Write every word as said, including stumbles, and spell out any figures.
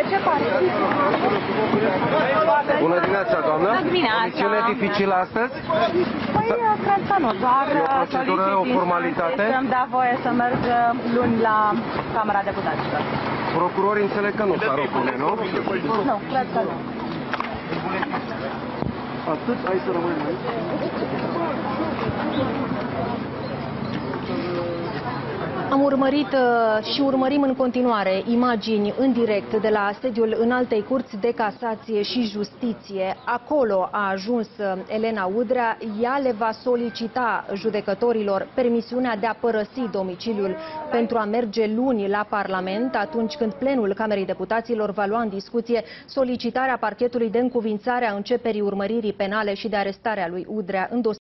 Ce partid? Bună dimineața, doamnă! Bună dimineața! O misiune dificilă astăzi? Păi, cred că nu, doar E o procedură, o formalitate? Să-mi dea voie să merg luni la Camera Deputaților. Procurorii înțeleg că nu s-ar opune, nu? Nu, cred că nu. Atât? Hai să rămânem aici. Am urmărit și urmărim în continuare imagini în direct de la sediul Înaltei Curți de Casație și Justiție. Acolo a ajuns Elena Udrea. Ea le va solicita judecătorilor permisiunea de a părăsi domiciliul pentru a merge luni la Parlament, atunci când plenul Camerei Deputaților va lua în discuție solicitarea parchetului de încuvințare a începerii urmăririi penale și de arestarea lui Udrea în dosarul